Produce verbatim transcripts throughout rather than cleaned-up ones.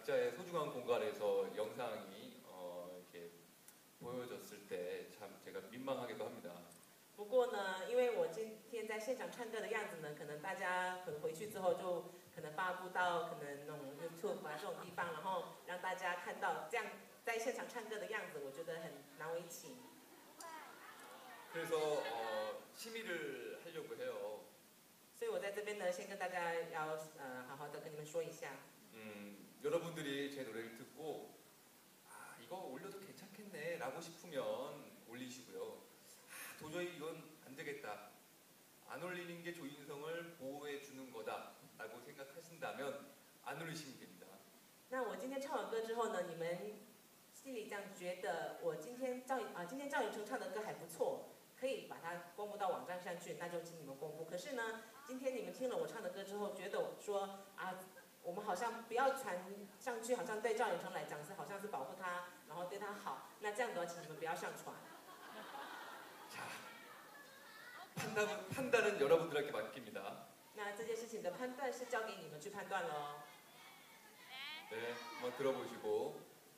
각자의 소중한 공간에서 영상이 어, 이렇게 보여졌을 때 참 제가 민망하기도 합니다. 不过呢，因为我今天在现场唱歌的样子呢，可能大家可能回去之后就可能发布到可能那种 YouTube 啊这种地方，然后让大家看到这样在现场唱歌的样子，我觉得很难为情。 그래서 어, 심의를 하려고 해요. 所以我在这边呢，先跟大家要呃好好的跟你们说一下。 음, 여러분들이 제 노래를 듣고 아 이거 올려도 괜찮겠네라고 싶으면 올리시고요. 아, 도저히 이건 안 되겠다. 안 올리는 게 조인성을 보호해 주는 거다라고 생각하신다면 안 올리시면 됩니다. 那我今天唱完歌之后呢，你们心里这样觉得，我今天赵啊今天赵寅成唱的歌还不错。 可以把它公布到网站上去，那就请你们公布。可是呢，今天你们听了我唱的歌之后，觉得我说啊，我们好像不要传上去，好像对赵寅成来讲是好像是保护他，然后对他好。那这样的话，请你们不要上传。 자, 판단은 판단은 여러분들에게 맡깁니다. 那这件事情的判断是交给你们去判断喽。 네, 한번 들어보시고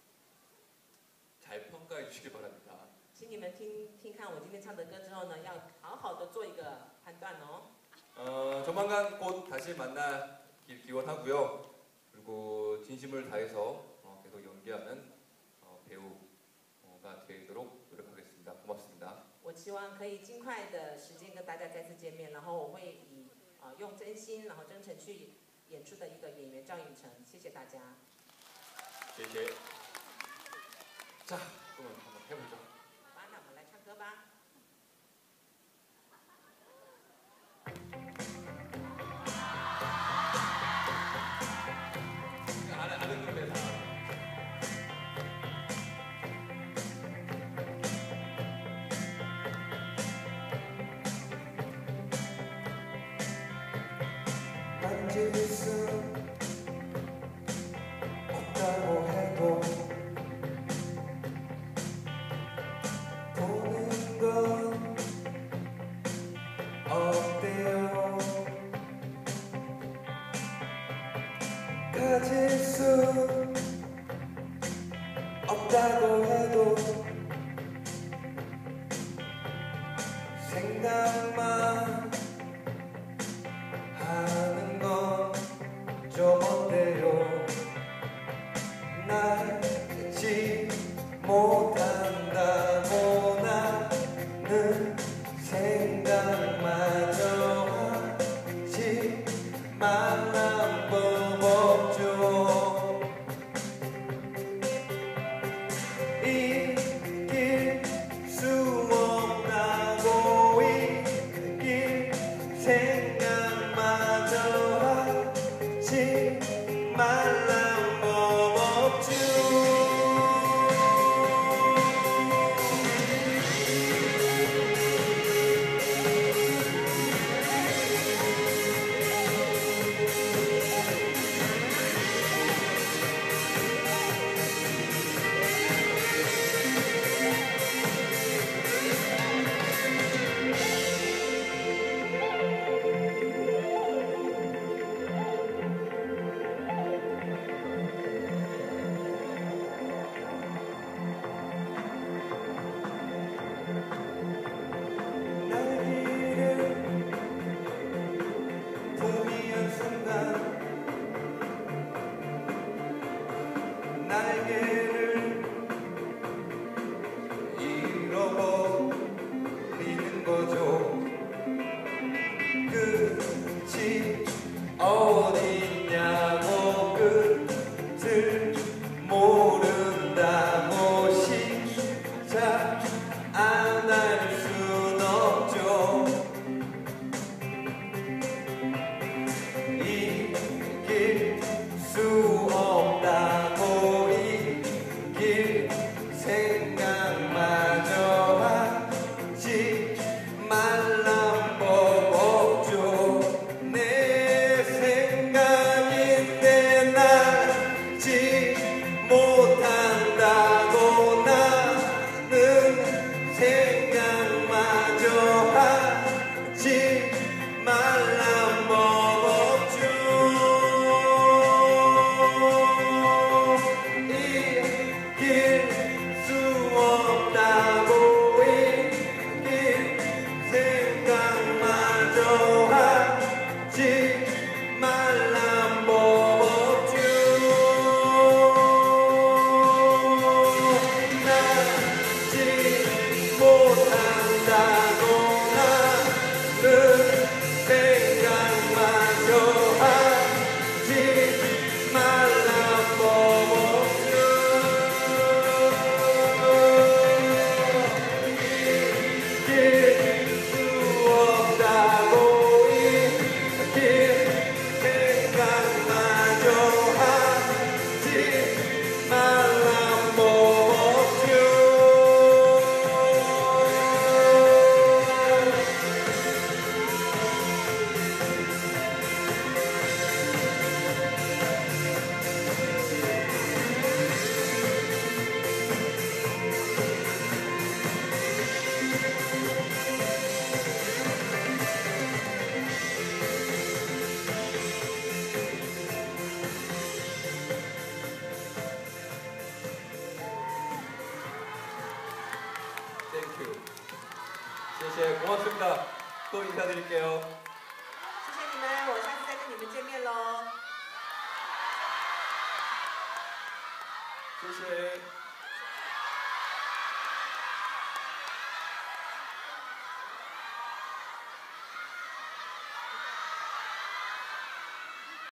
잘 평가해 주시기 바랍니다. 请你们听听看我今天唱的歌之后呢，要好好的做一个判断哦。 어, 조만간 곧 다시 만나길 기원하고요. 그리고 진심을 다해서 어, 계속 연기하는 어, 배우가 되도록 노력하겠습니다. 고맙습니다. 我期望可以尽快的时间跟大家再次见面，然后我会以啊、呃、用真心，然后真诚去演出的一个演员赵寅成。谢谢大家。 谢谢. 자, 그러면 한번 해보죠. 那我们来唱歌吧。 아는 아는 노래 다. 만질 수 없다고 해도 보는 건 어때요? 가질 수 없다고 해도 생각만 하는 건 좀 어때요? 날 잊지 못한다고 나는 생각마저 하지 말란 법 없죠. 이길 수 없다고 이길 생각마저 하지 말란 법 없죠. 날개를 잃어버리는 거죠. 끝이 어딨냐고 끝을 모른다고 시작 안 할 순 없죠. 이길 수 없다고 땡큐. 谢谢 고맙습니다. 또 인사드릴게요. 谢谢你们，我下次再跟你们见面喽。 谢谢。